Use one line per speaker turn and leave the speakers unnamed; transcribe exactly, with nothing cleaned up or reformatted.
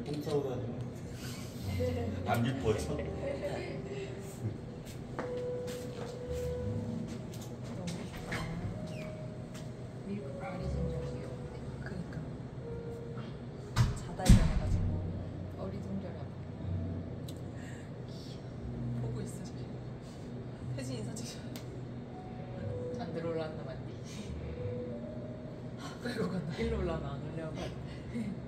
똥 싸고 다니면 안 예뻐져?
너무 좋다. 밀크 어리진절이요.
그니까 자다 일어나가지고
어리둥절하고.
보고 있어 지금. 혜진 인사 찍어.
잔들 올라왔나 맞니?
끌고 간다.
일로 올라오면 안 올려가.